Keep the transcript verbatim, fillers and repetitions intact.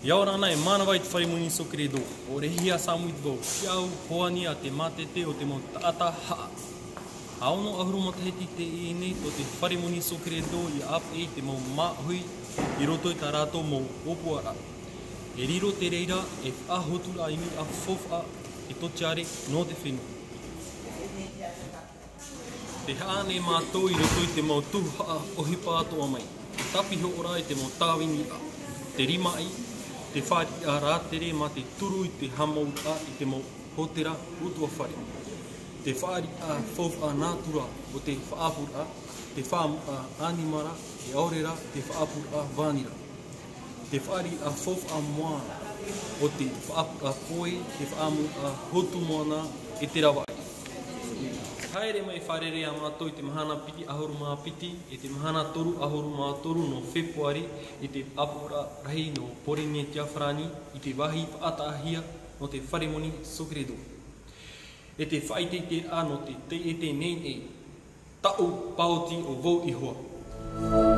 Yaorana e manawai te wharimuni sokredo, o rehia samui te vau, kiau hoani a te mate te o te mo taata haa. Aono ahuru mataheti te i nei to te wharimuni sokredo i apa e te mo mahui i roto i tā rātou mo opoara. E riro te reira e whahotura imi a fofa e totiare no te whenu. Te haane mātou i roto i te mo tuhaa ohipa atoa mai. Te tapiho ora i te mo tāwini a. Te rima ai, te whari a rātere ma te turu i te hamau a i te mo hotera utua whare. Te whari a fofa nātura o te whaapura, te whaamu a animara, te aorera, te whaapura a vānira. Te whari a fofa a moana, o te whaapura a koe, te whaamu a hotu moana e te rawai. Haere mai wharere a mātou i te mahana piti ahuru mā piti, i te mahana toru ahuru mā toru no Februari, i te apura rahi no Porine Tiawharani, i te wahi whaatahia no te wharimoni sokredo. E te whaite te a no te te e te nei e, tau pauti o vau ihoa.